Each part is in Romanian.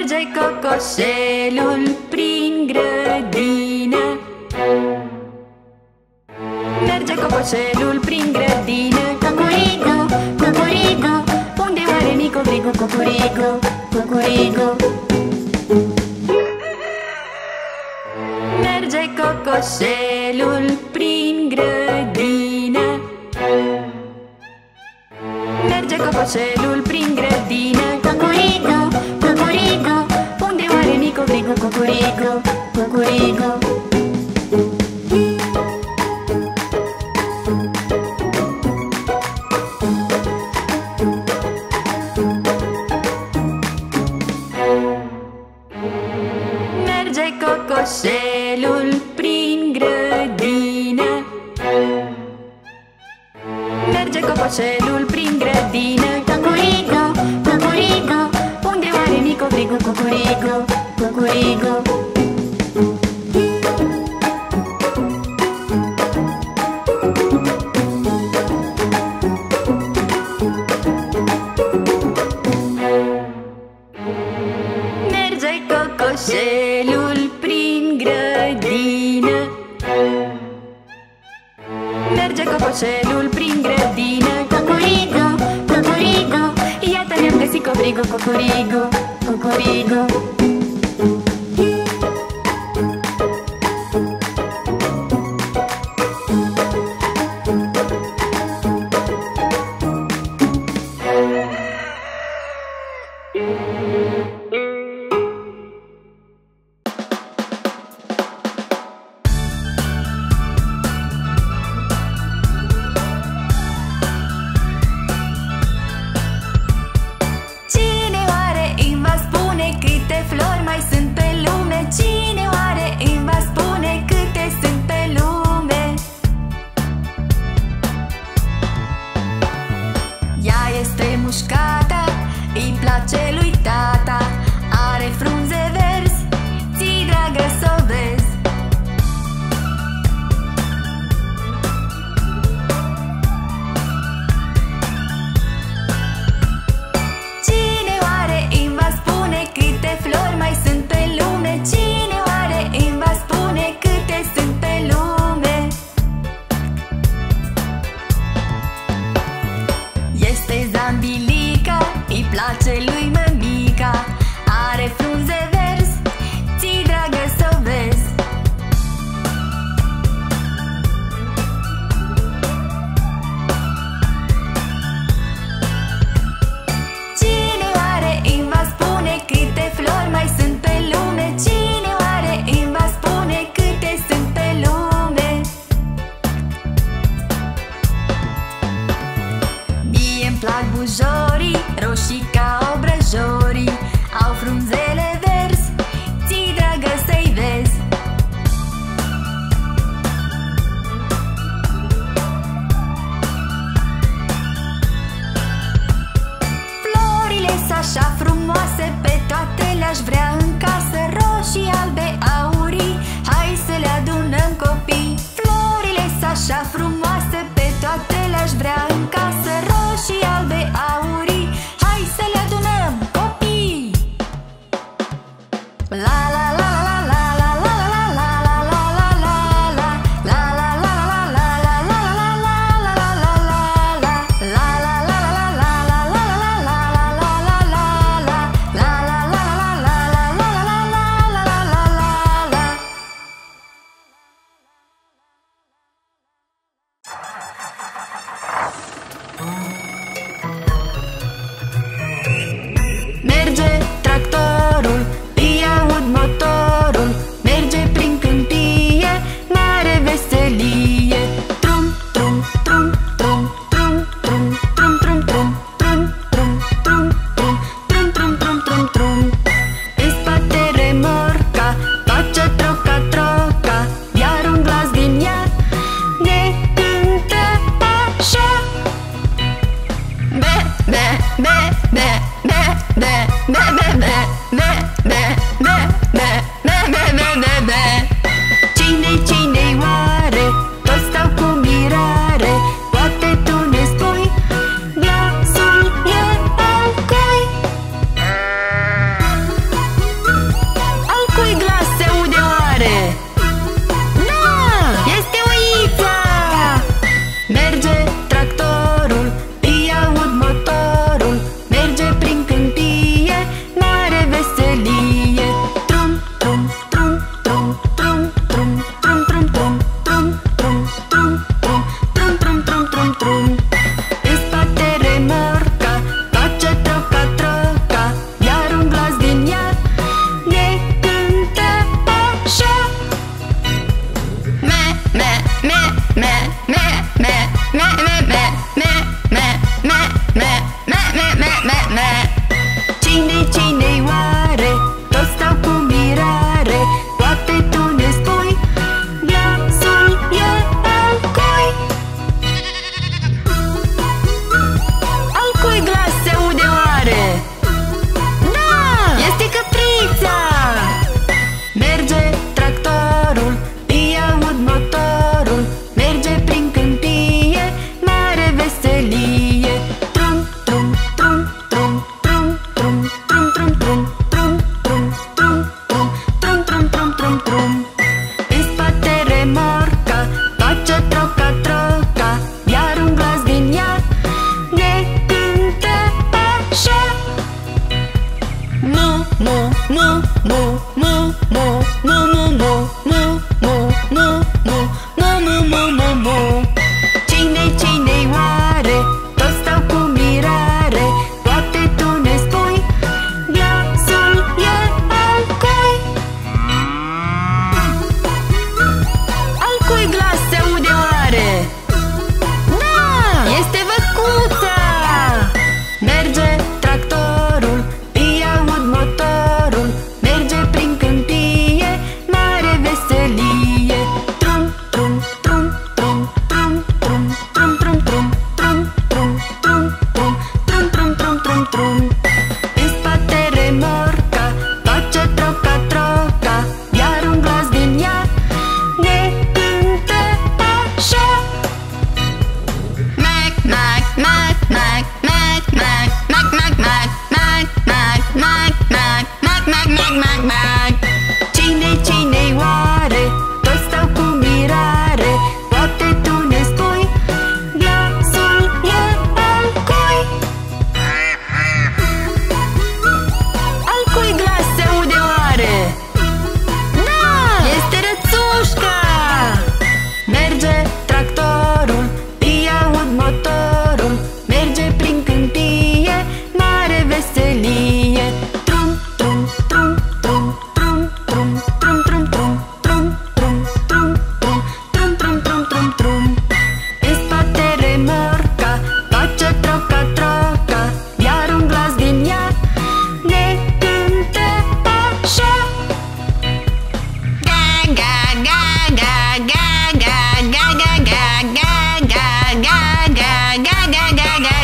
Merge cocoșelul prin grădină. Merge cocoșelul prin grădină. Cucuricu, cucuricu, unde oare micu fricu? Cucuricu, cucuricu. Merge cocoșelul prin grădină. Merge cocoșelul prin grădină. Cucuricu, cucuricu, unde oare micu fricu? Cucuricu, cucuricu. Merge cocoșelul prin grădină. Merge cocoșelul prin grădină. Cucuricu, cucuricu, unde oare micu fricu? Cucuricu, cucuricu. Merge cocoșelul prin grădină. Merge cocoșelul prin grădină. Cucuricu, cucuricu, iată ne-am găsit cobrigu. Cucurigu, cucurigu. Cine oare îmi va spune câte flori mai sunt pe lume? Cine oare îmi va spune câte sunt pe lume? Ea este mușcata, îi place lui tata, are frunze verzi, ți-i dragă s-o vezi. Cine oare îmi va spune câte flori mai sunt pe lume? Cine oare îmi va spune câte sunt pe lume? Este zambilica, îi place lui mămica, are frunze verzi, ți-i dragă s-o vezi. Cine oare îmi va spune câte flori mai sunt pe lume? Cine oare îmi va spune câte sunt pe lume? Mie-mi plac bujorii, roșii ca obrăjorii, au frunzele verzi, ți-i dragă să-i vezi. Florile-s așa frumoase, pe toate le-aș vrea în casă, roșii, albe, aurii, hai să le adunăm copii. Florile-s așa frumoase, pe toate le-aș vrea în casă, roșii, albe, aurii, hai să le adunăm copii. La la la la la la la la la la la la la la la la la la la Merge tractorul, îi aud motorul, merge prin câmpie, mare veselie. Trum, trum, trum, trum, trum, trum, trum, trum, trum, trum, trum, trum, trum, trum, trum, trum, trum, trum. În spate remorca face troca, troca, iar un glas din ea ne cântă așa. Be, be, be, be, be, be, be, be, be, be, be, be, be, be, be, be, be, be. Cine-i, cine-i oare? Toți stau cu mirare. Poate tu ne spui glasul e al cui?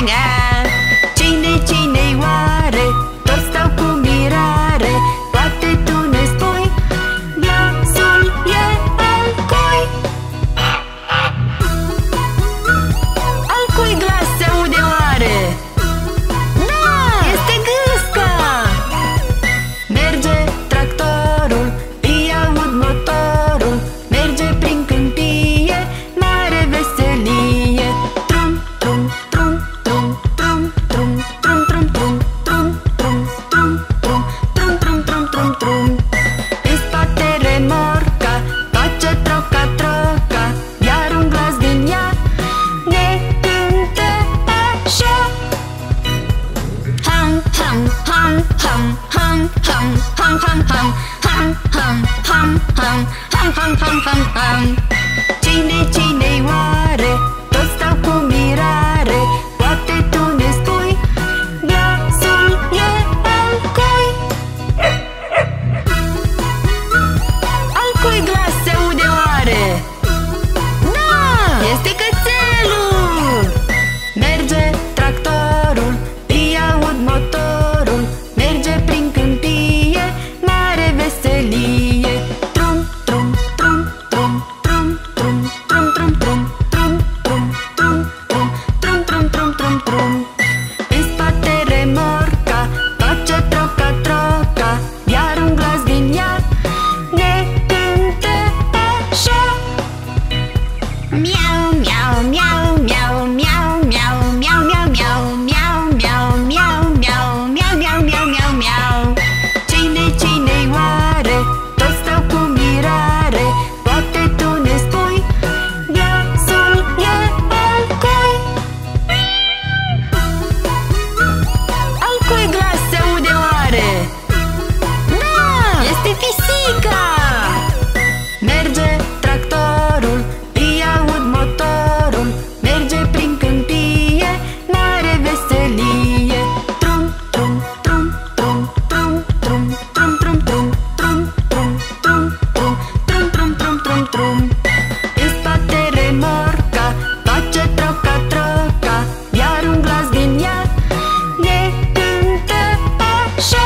nia. Cine-i oare? Toți stau cu mirare. Poate tu ne spui glasul e al cui? Al cui glas se aude oare? Da! Este gâsca! Merge tractorul, îi aud motorul, merge prin câmpie, mare veselie. Trum, trum, trum, trum, trum, trum, trum, trum, trum, trum, trum, trum, trum, trum, trum, trum, trum, trum. În spate remorca face troca, troca, iar un glas din ea ne cântă așa. Ham, ham, ham, ham, ham, ham, ham, ham, ham, ham, ham, ham, ham, ham, ham, ham, ham, ham. Cine-i oare? Toți stau cu mirare. Poate tu ne spui glasul e al cui? Al cui glas se aude oare? Da! Este cățelul! Merge tractorul, îi aud motorul, merge prin câmpie, mare veselie. Trum, trum, trum, trum, trum, trum, trum, trum, trum, trum, trum, trum, trum, trum, trum, trum, trum, trum. În spate remorca face troca, troca, iar un glas din ea ne cântă așa. Miau, miau, miau, miau, miau, miau, miau, miau, miau, miau, miau, miau, miau, miau, miau, miau, miau. Cine-i oare? Toți stau cu mirare. Poate tu ne spui glasul e al cui? Al cui glas se aude oare? Da! Este pisica! Merge tractorul, îi aud motorul, merge prin câmpie, mare veselie. Trum, trum, trum, trum, trum, trum, trum, trum, trum, trum, trum, trum, trum, trum, trum, trum, trum, trum. În spate remorca face troca, troca, iar un glas din ea ne cântă așa.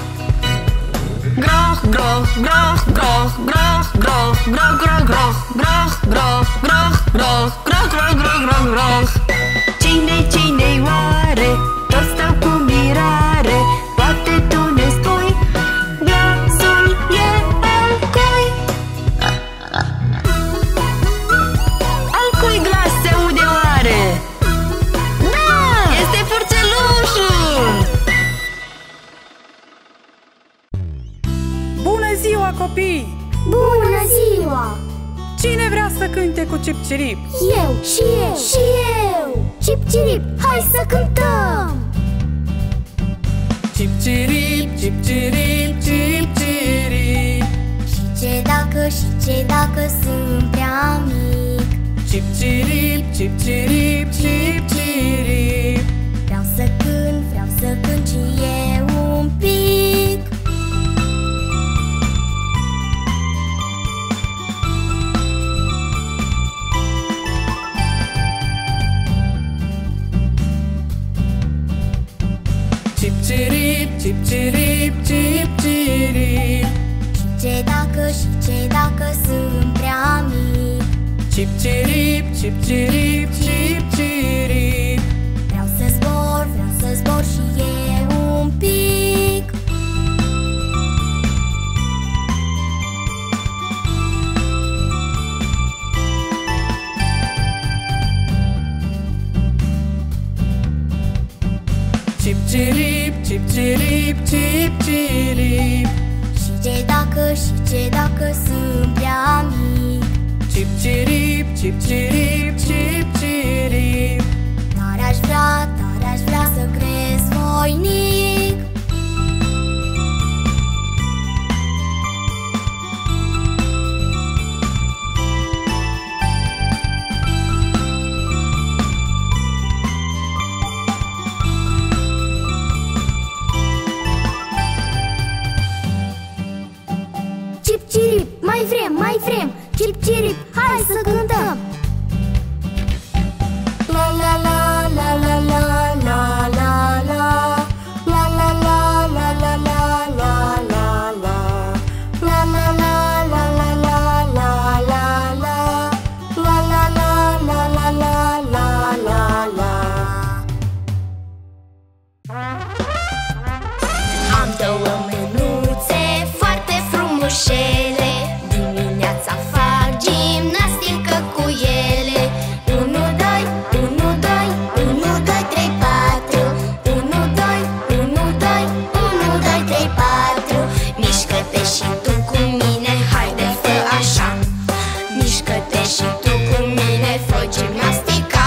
Groh, groh, groh, groh, groh, groh, groh, groh, groh, groh, groh, groh, groh, groh, groh, groh, groh, groh. Cine-i oare? Toți stau cu mirare. Poate tu ne spui glasul e al cui? Al cui glas se aude oare? Da! Este purcelușul! Bună ziua, copii! Bună ziua! Cine vrea să cânte cu cip-cirip? Eu și eu și eu! Cip-cirip, hai să cântăm! Cip-cirip, cip-cirip, cip-cirip. Și ce dacă sunt prea mic? Cip-cirip, cip-cirip, cip-cirip. Vreau să cânt și eu un pic. Cip-cirip, cip-cirip, cip-cirip. Și ce dacă sunt prea mic? Cip-cirip, cip-cirip, cip-cirip. Vreau să zbor și eu un pic. Cip-cirip, cip-cirip, cip-cirip. Și ce dacă sunt prea mic? Cip-cirip, cip-cirip, cip-cirip. Dar aș vrea să cresc voinic. Cip-cirip, mai vrem, cip-cirip, hai să cântăm. La la la la la la Am două mânuțe foarte frumușele, dimineața fac gimnastică cu ele. 1, 2, 1, 2, 1, 2, 3, 4. 1, 2, 1, 2, 1, 2, 3, 4. Mișcă-te și tu cu mine, haide fă așa. Mișcă-te și tu cu mine, fă gimnastica.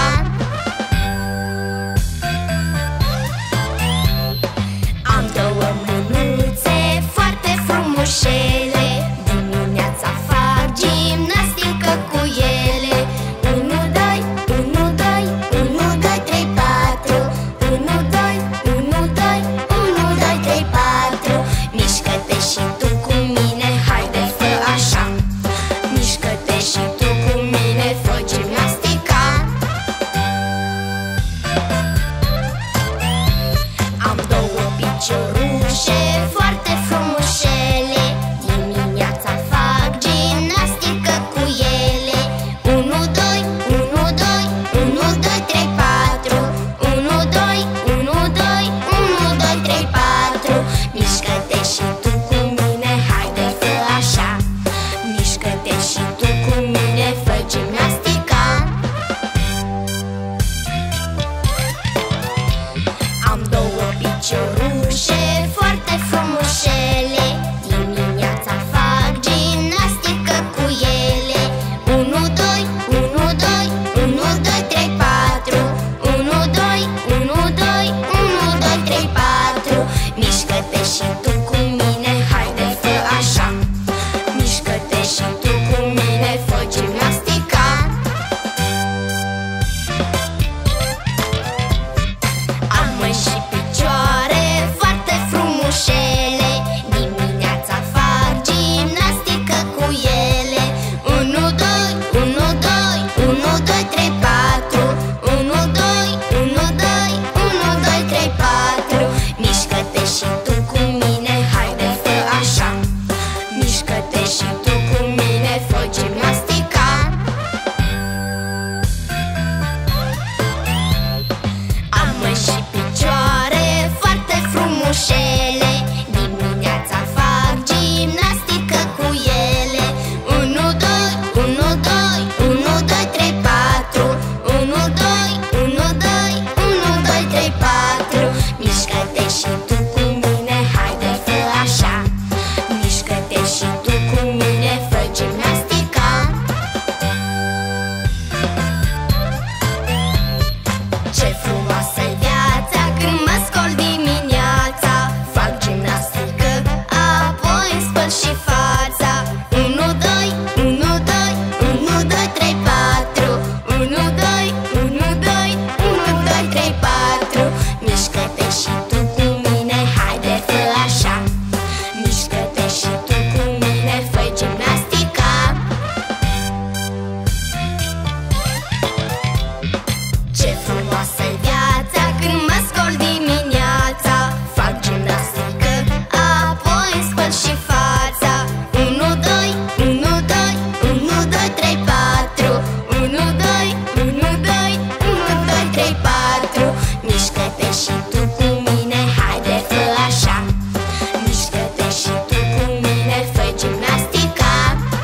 Am două mânuțe foarte frumușele, dimineața fac gimnastică cu ele. 1, 2, 1, 2, 1, 2, 3, 4. 1, 2, 1, 2, 1, 2, 3, 4. Mișcă-te și tu cu mine, haide fă așa. Mișcă-te și tu cu mine, fă gimnastica. Am două piciorușe foarte frumușele, dimineața fac gimnastică cu ele. 1, 2, 1, 2, 1, 2, 3, 4. 1, 2, 1, 2, 1, 2, 3, 4. Mișcă-te și tu cu mine, haide fă așa. Mișcă-te și tu cu mine, fă gimnastica. Am două piciorușe foarte frumușele, dimineața fac gimnastică cu ele. 1, 2, 1, 2, 1, 2, 3, 4. 1, 2, 1, 2, 1, 2, 3, 4. Mișcă-te și tu cu mine, haide fă așa. Mișcă-te și tu cu mine, fă gimnastica. Am mâini și picioare foarte frumușele, dimineața fac gimnastică cu ele. 1, 2, 1, 2, 1, 2, 3, 4. 1, 2, 1, 2, 1, 2, 3, 4. Mișcă-te și tu cu mine, haide fă așa. Mișcă-te și tu cu mine, fă gimnastica. Am mâini și picioare foarte frumușele, dimineața fac gimnastică cu ele. 1, 2, 1, 2, 1, 2, 3, 4. 1, 2, 1, 2, 1, 2, 3, 4. Mișcă-te și tu cu mine, haide fă așa. Mișcă-te și tu cu mine, fă gimnastica. Ce frumoasă-i viața când mă scol dimineața. Fac gimnastică, apoi îmi spăl și fața. 1, 2, 1, 2, 1, 2, 3, 4. 1, 2, 1, 2, 1, 2, 3, 4. Mișcă-te și tu cu mine, haide fă așa. Mișcă-te și tu cu mine, fă gimnastica. Ce frumoasă-i viața când mă scol dimineața. Fac gimnastică, apoi îmi spăl și fața. 1, 2, 1, 2, 1, 2, 3, 4. 1, 2, 1, 2, 1, 2, 3, 4. Mișcă-te și tu cu mine, haide fă așa. Mișcă-te și tu cu mine, fă gimnastica.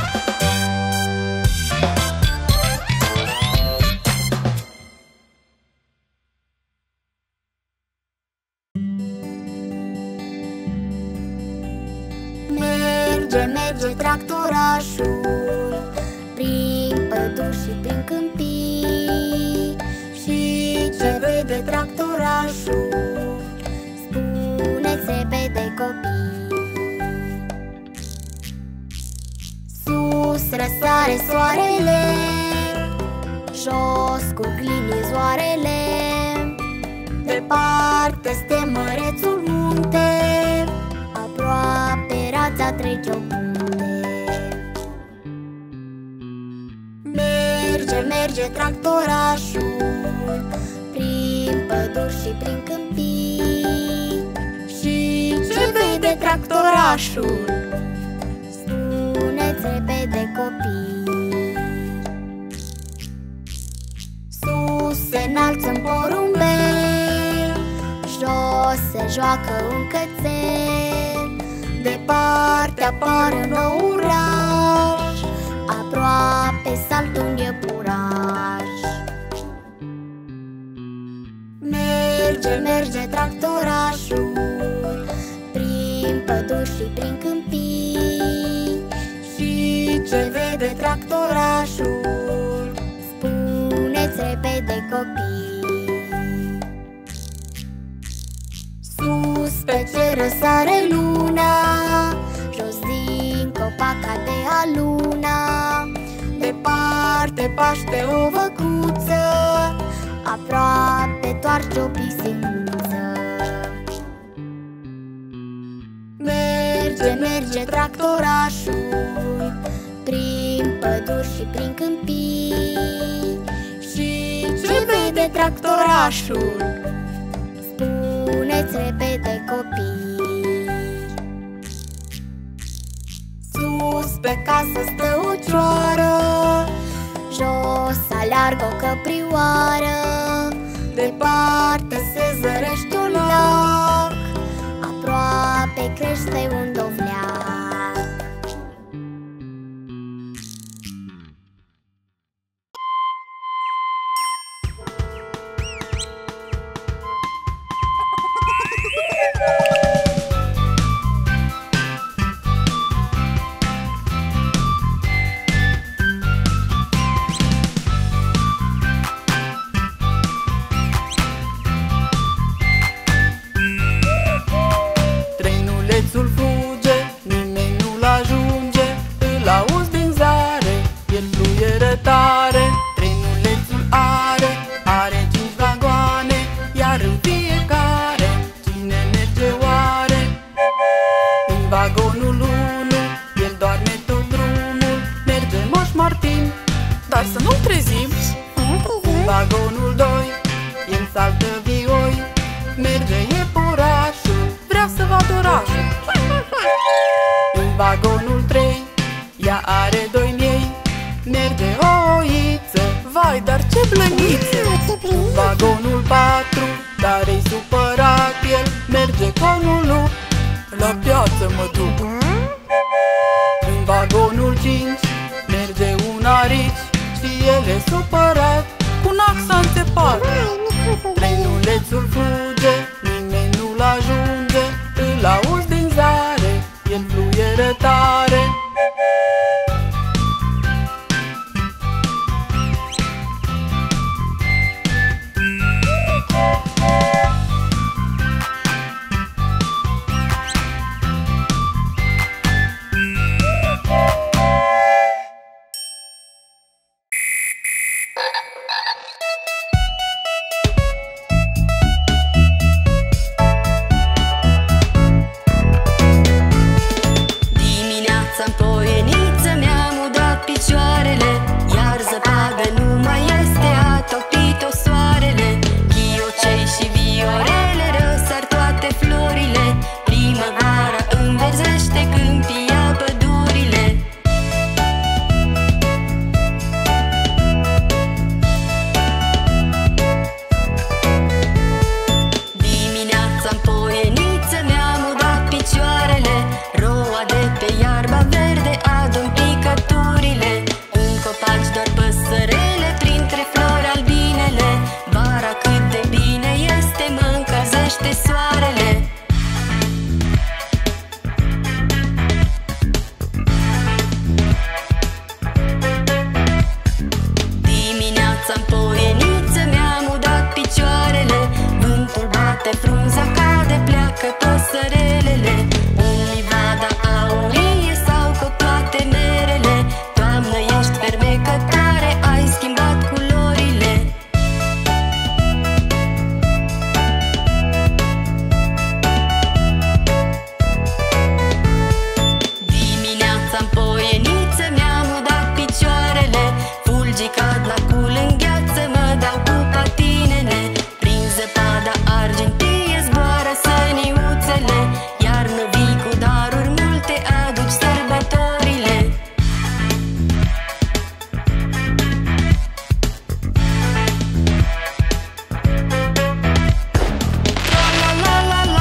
Merge, merge tractorașul prin păduri și prin câmpii. Și ce vede tractorașul, spuneți repede copii. Sus răsare soarele, jos curg linii zoarele. Departe este mărețul munte, aproape rața trece o punte. Merge, merge tractorașul prin păduri și prin câmpii. Și ce vede tractorașul, spuneți repede copii. Sus se înalță în porumbel, jos se joacă un cățel. Departe apare un nou oraș, aproape saltă un iepuraș. Merge, merge tractorașul prin păduri și prin câmpii. Și ce vede tractorașul? Spuneți repede, copii. Sus pe cer răsare luna, jos din copac cade aluna. Departe paște o văcuță, aproape toarce o pisicuță. Merge, merge tractorașul prin păduri și prin câmpii. Și ce vede tractorașul? Spuneți repede, copii. Sus pe casă stă o cioară, jos aleargă o căprioară. Departe se zărește un lac, aproape crește un dovleac. Trenulețul fuge, nimeni nu-l ajunge, îl auzi din zare, el fluieră tare. Trenulețul are 5 vagoane, iar în fiecare cine merge oare? În vagonul 1, el doarme tot drumul, merge Moș Martin, dar să nu-l trezim. În vagonul 2, el saltă vioi, merge iepurașul, vrea să vadă orașul. În vagonul 3, ea are 2 miei, merge o oiță, vai, dar ce blăniță! În vagonul 4, dar e supărat el, merge conul lup, la piață mă duc. În vagonul 5, merge un arici și el e supărat, cu un ac înțepat. Trenulețul fuge, nimeni nu-l ajunge, îl auzi din zare, el fluieră tare. Dimineața-n poieniță mi-am udat picioarele, iar zăpadă nu mai este, a topit-o soarele. Ghiocei și viorele răsar toate florile, primăvara înverzește câmpii, ia pădurile. Dimineața-n poieniță mi-am udat picioarele, roa de pe iarba verde adun picăturile. În copaci doar păsărele, printre flori albinele. Vara cât de bine este, mă încălzește soarele. Dimineața-n poieniță mi-am udat picioarele, vântul bate, frunza cade, pleacă păsărelele. În livada aurie s-au copt toate merele, toamnă ești fermecătoare, ai schimbat culorile. Dimineața-n poieniță mi-am udat picioarele, fulgii cad la cul în gheață, mă dau cu patinele. Prin zăpada argintie zboară săniuțele, iarnă vii cu daruri multe, aduci sărbătorile. La la la la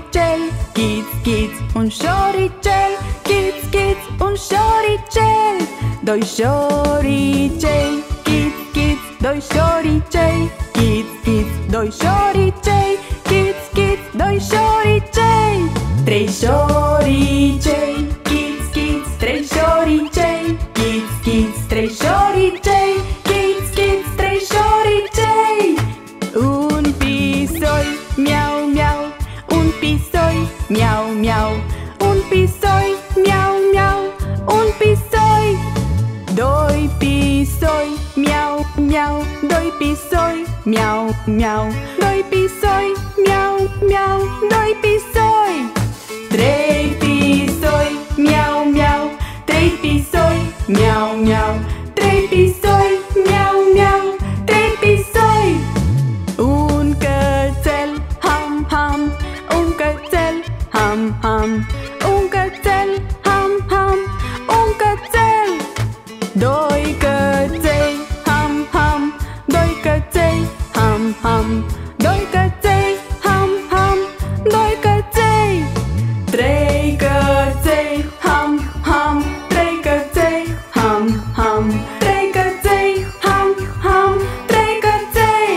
șoricel, ghiț, ghiț, un șoricel, ghiț, ghiț, un șoricel. Doi șoricei, ghiț, ghiț, doi șoricei, ghiț, ghiț, doi șoricei, ghiț, ghiț, doi șoricei. Trei șoricei, ghiț, ghiț, trei șoricei, ghiț, ghiț, trei șoricei, ghiț, ghiț, trei șoricei. Un pisoi, miau, miau, un pisoi, miau, miau, un pisoi, miau, miau, un pisoi. Doi pisoi, miau, miau, doi pisoi, miau, miau, doi pisoi, miau, miau, doi pisoi. Trei pisoi, miau, miau, trei pisoi, miau, miau, trei pisoi, miau, miau, trei pisoi. Un cățel, ham, ham, un cățel, ham, ham, un cățel, ham, ham, un cățel. Doi căței, ham, ham, doi căței, ham, ham, doi căței, ham, ham, doi căței. Trei căței, ham, ham, trei căței, ham, ham, trei căței, ham, ham, trei căței.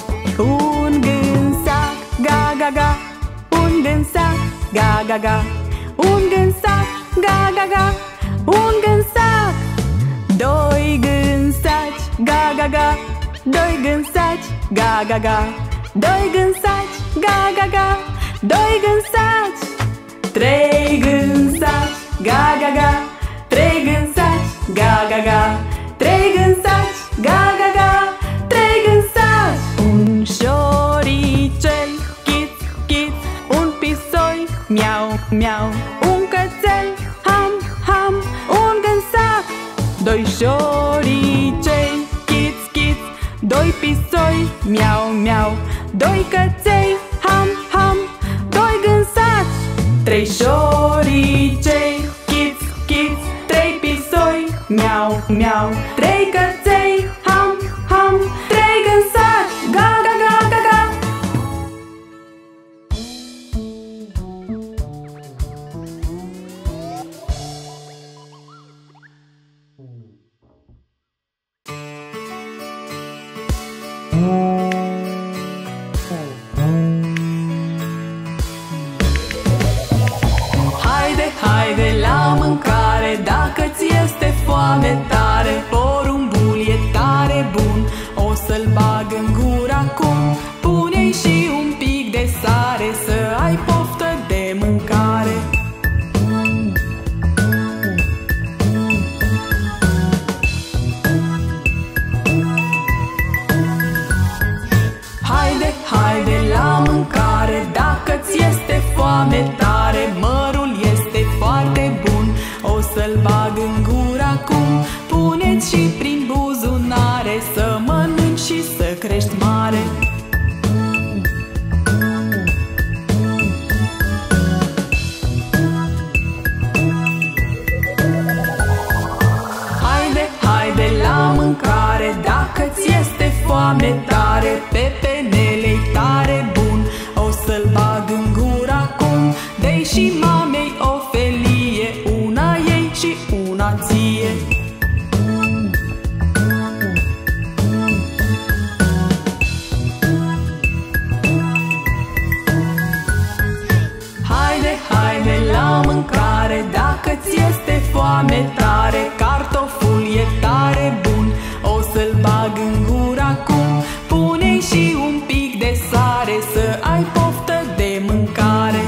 Un gânsac, ga, ga, ga, un gânsac, ga, ga, ga, un gânsac, ga, ga, ga, un gânsac. Doi gânsaci, ga, ga, ga, doi gânsaci, ga, ga, ga, doi gânsaci, ga, ga, ga, doi gânsaci. Trei gânsaci, ga, ga, ga, trei gânsaci, ga, ga, ga, trei gânsaci, ga, ga, ga, trei gânsaci. Un șoricel, ghiț, ghiț, un pisoi, miau, miau, un cățel, ham, ham, un gânsac. Doi șoricei, ghiț, ghiț, doi pisoi, miau, miau, doi căței, ham, ham, doi gânsaci. Trei șoricei, ghiț, ghiț, trei pisoi, miau, miau, trei căței, ham, ham, trei gânsaci, ga, ga, ga, ga, ga. Haide, haide la mâncare, dacă ți este foame tare. Porumbul e tare bun, o să-l bag în gură acum. Pune-i și un pic de sare, să ai poftă de mâncare. Haide, haide la mâncare, dacă ți este foame tare. Mărul este foarte bun, o să-l bag în gură acum. Puneți și prin buzunare, să mănânci și să crești mare. Haide, haide la mâncare, dacă ți este foame tare. Pepenele-i tare bun, o să-l bag în gură acum. Dă-i și mamei o felie, una ei și una ție. Haide, haide la mâncare, dacă ți este foame tare. Cartoful e tare bun, o să-l bag în gură acum. Pune-i și un pic de sare, să ai poftă de mâncare.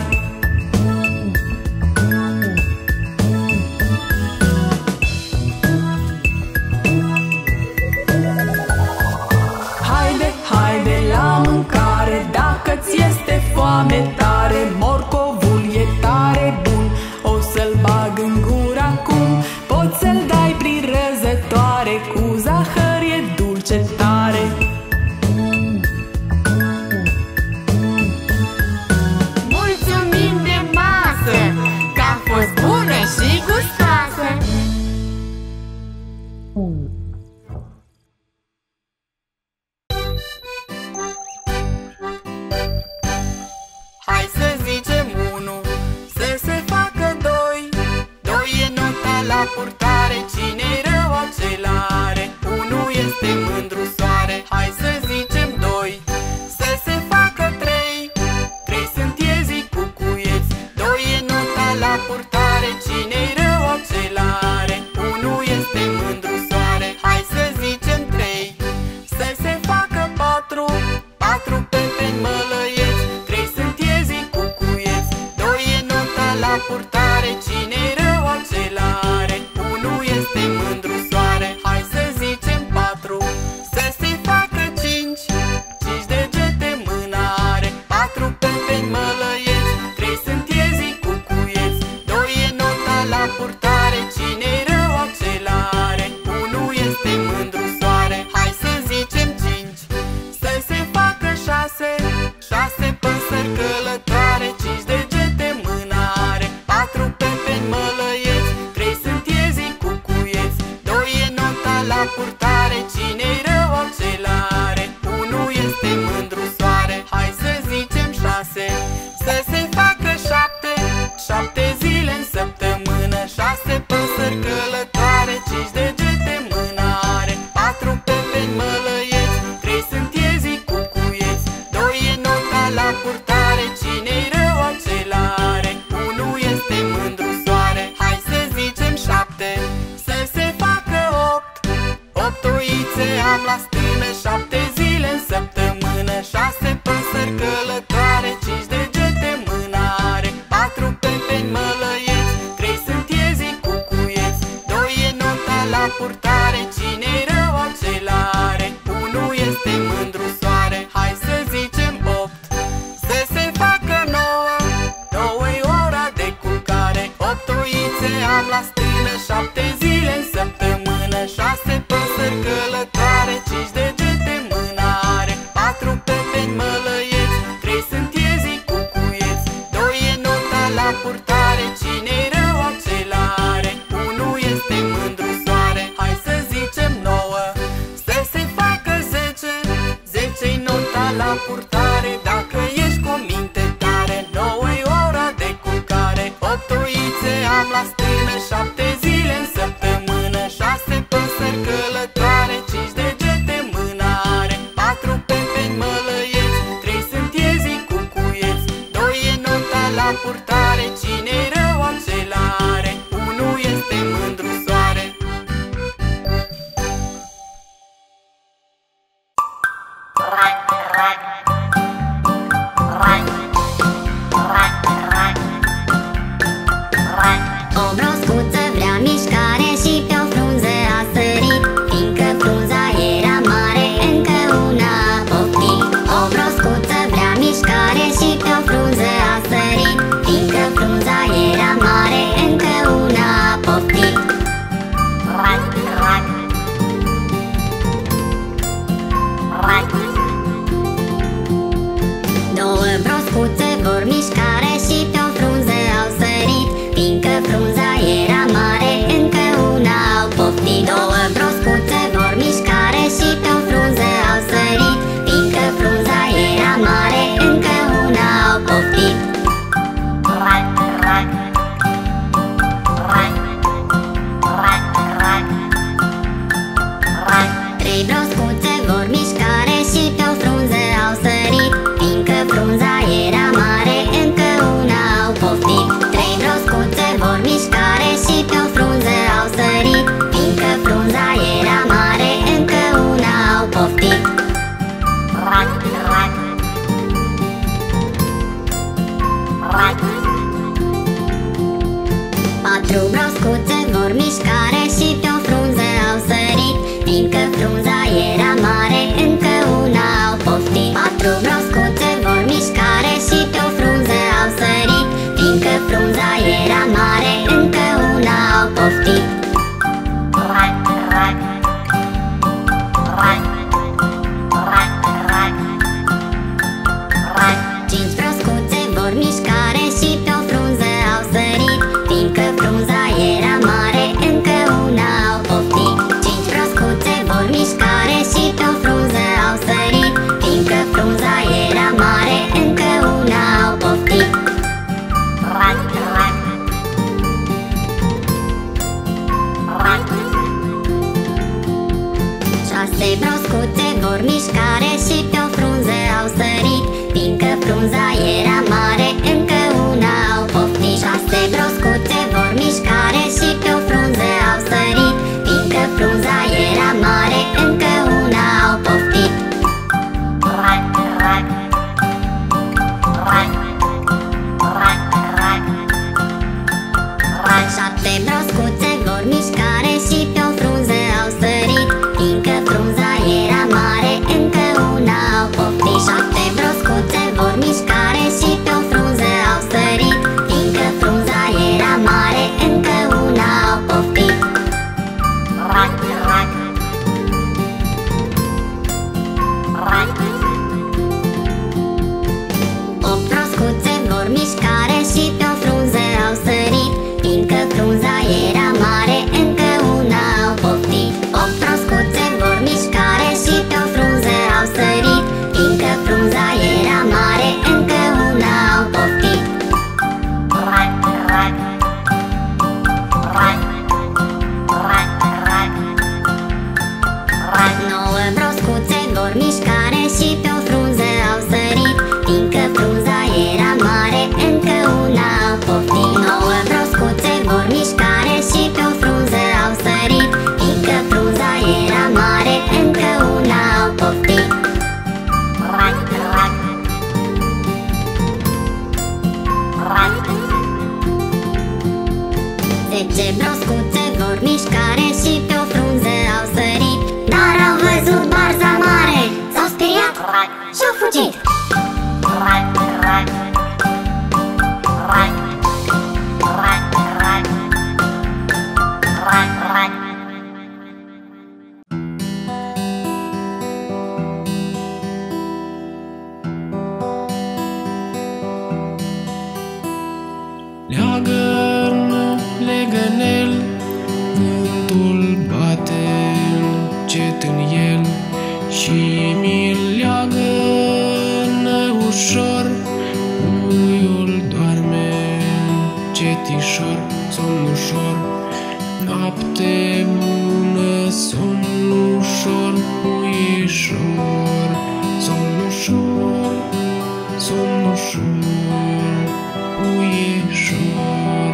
Haide, haide la mâncare, dacă ți este foame tare. Morcovul e tare bun, o să-l bag în gură acum. Poți să-l dai prin răzătoare, cu zahăr e dulce tare. Mulțumim de masă, că a fost bună și gustoasă. Hai să zicem este mândru soare. Hai să zicem 3. Să se facă 4, 4 pepeni mălăieți, 3 sunt iezii cucuieți, 2 e nota la purtare, cine-i rău acela are. 1 este mândru soare. Hai să zicem 4. Să se facă 5, 5 degete mâna are, 4 pepeni mălăieți, 3 sunt iezii cucuieți, 2 e nota la purtare, cine-i rău acela are. 1 este mândru soare. Hai să zicem 5. Să se facă 6, 6 păsări călătoare, 5 degete mâna are, 4 pepeni mălăieți, 3 sunt iezii cucuieți, 2 e nota la purtare, cine-i rău acela are. 1 este mândru soare. Hai să zicem 6. Să se facă 7, 7 zile în săptămână, 6 păsări călătoare, 5 degete mâna are, 4 pepeni mălăieți, 3 sunt iezii cucuieți, 2 e nota la purtare, cine-i rău acela are. 1 este mândru soare. Hai să zicem 7. Să se facă 8, 8 oițe am la stână, 7 zile în săptămână, 6 păsări călătoare, 5 degete mâna are, 4 pepeni mălăieți, 3 sunt iezii cucuieți, 2 e nota la purtare, cine-i rău acela are. 1 este mândru soare. Hai să zicem 8. Să se facă 9, 9 e ora de culcare, 8 oițe am la stână, 7 zile în săptămână, 6 păsări călătoare, 5 degete mâna are, 4 pepeni mălăieți, 3 sunt iezii cucuieți, 2 e nota la purtare, cine-i rău acela are. 1 este mândru soare. Hai să zicem 9. Să se facă 10, 10-i nota la purtare, dacă ești cu minte tare, 9 e ora de culcare, 8 oițe am la stână, 7 zile în săptămână, 6 păsări călătoare, 5 degete mâna are, 4 pepeni mălăieți, 3 sunt iezii cucuieți, 2 e nota la purtare, cine-i rău acela are. 1 este mândru soare. O broscuță vrea mișcare și pe o frunză a sărit, fiindcă frunza era mare, încă una a poftit. O broscuță vrea mișcare și pe o frunză a sărit, fiindcă frunza era mare, încă una a poftit. Două broscuțe vor mișcare și pe o frunză au sărit, fiindcă frunza era mare, încă una au poftit. Două broscuțe vor mișcare și pe o frunză au sărit, fiindcă frunza era mare, încă una au poftit. Trei broscuțe vor mișcare și pe o frunză au sărit, fiindcă frunza era mare, încă una au poftit. Trei broscuțe vor mișcare și pe o frunză au sărit, fiindcă frunza era mare, încă una au poftit. Patru broscuțe vor mișcare și pe o frunză au sărit, fiindcă frunza era mare, încă una au poftit. Patru broscuțe vor mișcare și pe o frunză au sărit, fiindcă frunza era mare, încă una au poftit. Cinci broscuțe vor mișcare și pe o frunză au sărit, fiindcă frunza era mare, încă una au poftit. Cinci broscuțe vor mișcare și pe o frunză au sărit, fiindcă frunza era mare, încă una au poftit. Șase broscuțe vor mișcare și pe o frunză au sărit, fiindcă frunza era mare, încă una au poftit. Șase broscuțe vor mișcare și pe o frunză au sărit, fiindcă încet în el și mi-l leagă ușor. Puiul doarme încetișor, somn ușor, noapte bună, somn ușor, puișor, somn ușor, somn ușor, puișor.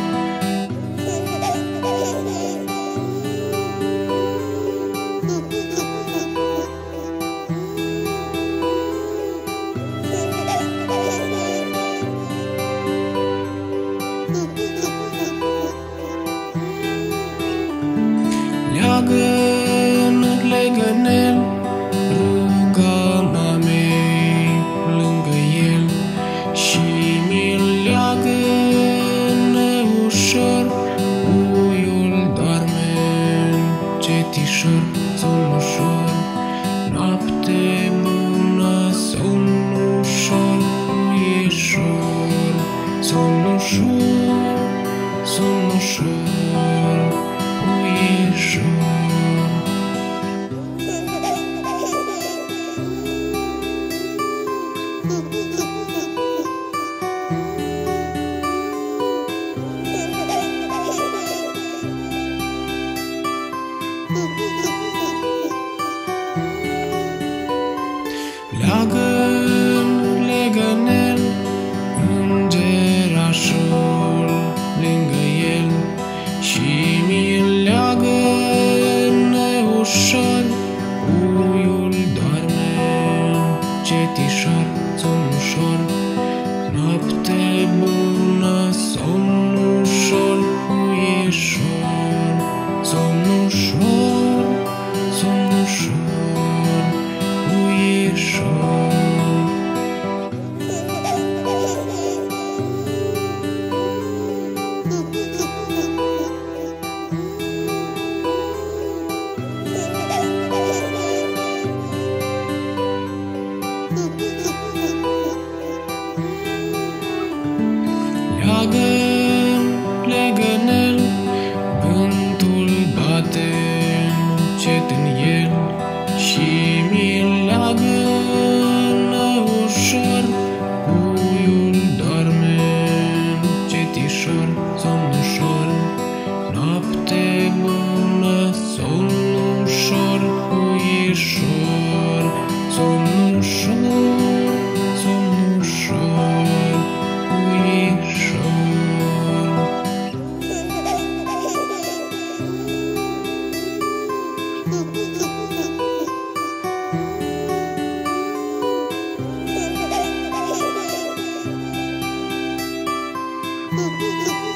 Leagă-n legănel, ruga mamei lângă el și mi-l leagă-n ușor. Puiul doarme încetișor, somn ușor, noapte bună, somn ușor, puișor, somn ușor, somn ușor, puișor. Leagă-n legănel, îngerașul lângă el și mi-l leagă-n ușor. Puiul doarme încetișor, somn ușor, noapte bună, somn ușor, puișor, somn ușor, somn ușor, puișor. Leagă-n legănel, vântul bate încet în el și mi-l leagă-n ușor. Puiul doarme încetișor, somn ușor, noapte bună, somn ușor, puișor, somn ușor, somn ușor, puișor. Thank you.